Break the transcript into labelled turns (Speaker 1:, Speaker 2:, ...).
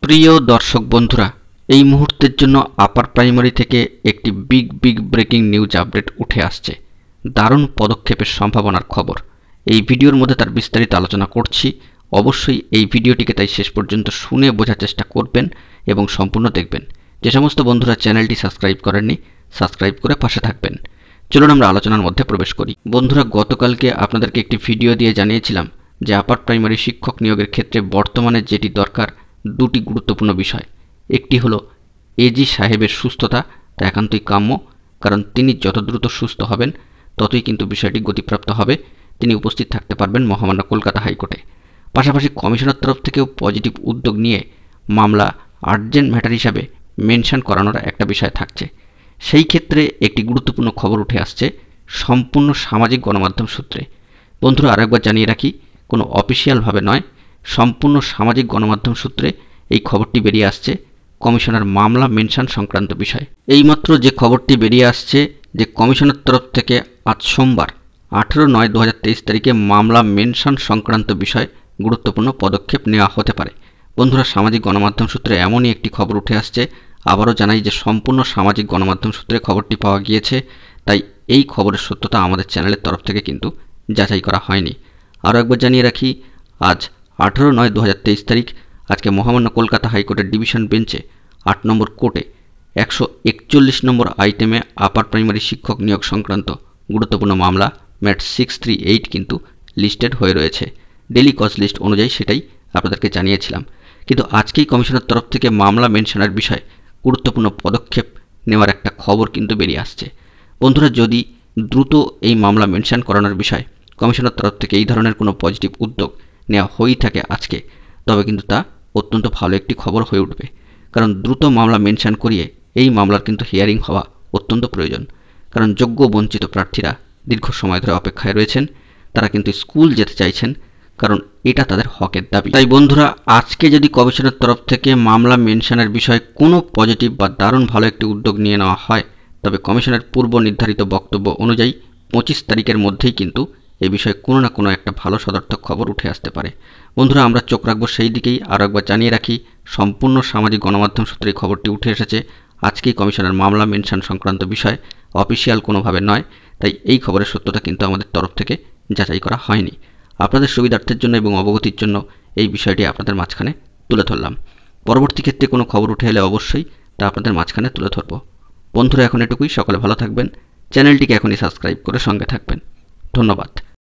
Speaker 1: প্রিয় দর্শক বন্ধুরা, এই মুহূর্তের জন্য আপার প্রাইমারি থেকে একটি বিগ ব্রেকিং নিউজ আপডেট উঠে আসছে। দারুণ পদক্ষেপের সম্ভাবনার খবর। এই ভিডিওর মধ্যে তার বিস্তারিত আলোচনা করছি। অবশ্যই এই ভিডিওটিকে তাই শেষ পর্যন্ত শুনে বোঝার চেষ্টা করবেন এবং সম্পূর্ণ দেখবেন। যে সমস্ত বন্ধুরা চ্যানেলটি সাবস্ক্রাইব করেননি, সাবস্ক্রাইব করে পাশে থাকবেন। চলুন আমরা আলোচনার মধ্যে প্রবেশ করি। বন্ধুরা, গতকালকে আপনাদেরকে একটি ভিডিও দিয়ে জানিয়েছিলাম যে আপার প্রাইমারি শিক্ষক নিয়োগের ক্ষেত্রে বর্তমানে যেটি দরকার দুটি গুরুত্বপূর্ণ বিষয়। একটি হলো এজি সাহেবের সুস্থতা, তা একান্তই কাম্য, কারণ তিনি যত দ্রুত সুস্থ হবেন ততই কিন্তু বিষয়টি গতিপ্রাপ্ত হবে, তিনি উপস্থিত থাকতে পারবেন মহামান্য কলকাতা হাইকোর্টে। পাশাপাশি কমিশনের তরফ থেকেও পজিটিভ উদ্যোগ নিয়ে মামলা আর্জেন্ট ম্যাটার হিসাবে মেনশন করানোর একটা বিষয় থাকছে। সেই ক্ষেত্রে একটি গুরুত্বপূর্ণ খবর উঠে আসছে সম্পূর্ণ সামাজিক গণমাধ্যম সূত্রে। বন্ধুরা, আরেকবার জানিয়ে রাখি, কোনো অফিসিয়ালভাবে নয়, সম্পূর্ণ সামাজিক গণমাধ্যম সূত্রে এই খবরটি বেরিয়ে আসছে কমিশনের মামলা মেনশন সংক্রান্ত বিষয়। এইমাত্র যে খবরটি বেরিয়ে আসছে যে কমিশনের তরফ থেকে আজ সোমবার 18/9/2023 তারিখে মামলা মেনশন সংক্রান্ত বিষয়ে গুরুত্বপূর্ণ পদক্ষেপ নেওয়া হতে পারে। বন্ধুরা, সামাজিক গণমাধ্যম সূত্রে এমনই একটি খবর উঠে আসছে। আবারও জানাই যে সম্পূর্ণ সামাজিক গণমাধ্যম সূত্রে খবরটি পাওয়া গিয়েছে, তাই এই খবরের সত্যতা আমাদের চ্যানেলের তরফ থেকে কিন্তু যাচাই করা হয়নি। আরও একবার জানিয়ে রাখি, আজ 18/9/2023 তারিখ আজকে মহামান্য কলকাতা হাইকোর্টের ডিভিশন বেঞ্চে 8 নম্বর কোর্টে 141 নম্বর আইটেমে আপার প্রাইমারি শিক্ষক নিয়োগ সংক্রান্ত গুরুত্বপূর্ণ মামলা ম্যাট 638 কিন্তু লিস্টেড হয়ে রয়েছে। ডেলি কজ লিস্ট অনুযায়ী সেটাই আপনাদেরকে জানিয়েছিলাম। কিন্তু আজকেই কমিশনের তরফ থেকে মামলা মেনশনের বিষয়ে গুরুত্বপূর্ণ পদক্ষেপ নেওয়ার একটা খবর কিন্তু বেরিয়ে আসছে। বন্ধুরা, যদি দ্রুত এই মামলা মেনশন করানোর বিষয়ে কমিশনের তরফ থেকে এই ধরনের কোনো পজিটিভ উদ্যোগ নেওয়া হয়েই থাকে আজকে, তবে কিন্তু তা অত্যন্ত ভালো একটি খবর হয়ে উঠবে। কারণ দ্রুত মামলা মেনশন করিয়ে এই মামলার কিন্তু হিয়ারিং হওয়া অত্যন্ত প্রয়োজন। কারণ যোগ্য বঞ্চিত প্রার্থীরা দীর্ঘ সময় ধরে অপেক্ষায় রয়েছেন, তারা কিন্তু স্কুল যেতে চাইছেন, কারণ এটা তাদের হকের দাবি। তাই বন্ধুরা, আজকে যদি কমিশনের তরফ থেকে মামলা মেনশনের বিষয়ে কোনো পজিটিভ বা দারুণ ভালো একটি উদ্যোগ নিয়ে নেওয়া হয়, তবে কমিশনের পূর্ব নির্ধারিত বক্তব্য অনুযায়ী 25 তারিখের মধ্যেই কিন্তু এ বিষয়ে কোনো না কোনো একটা ভালো সদর্থক খবর উঠে আসতে পারে। বন্ধুরা, আমরা চোখ রাখবো সেই দিকেই। আরও একবার জানিয়ে রাখি, সম্পূর্ণ সামাজিক গণমাধ্যম সূত্রে খবরটি উঠে এসেছে। আজকেই কমিশনের মামলা মেনশন সংক্রান্ত বিষয়, অফিসিয়াল কোনোভাবে নয়, তাই এই খবরের সত্যতা কিন্তু আমাদের তরফ থেকে যাচাই করা হয়নি। আপনাদের সুবিধার্থের জন্য এবং অবগতির জন্য এই বিষয়টি আপনাদের মাঝখানে তুলে ধরলাম। পরবর্তী ক্ষেত্রে কোনো খবর উঠে এলে অবশ্যই তা আপনাদের মাঝখানে তুলে ধরব। বন্ধুরা, এখন এটুকুই। সকলে ভালো থাকবেন। চ্যানেলটিকে এখনই সাবস্ক্রাইব করে সঙ্গে থাকবেন। ধন্যবাদ।